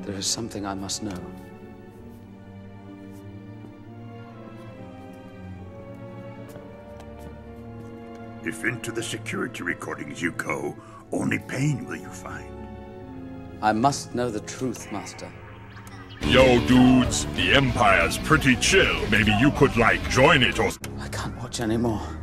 There is something I must know. If into the security recordings you go, only pain will you find. I must know the truth, Master. Yo, dudes, the Empire's pretty chill. Maybe you could, like, join it or... I can't watch anymore.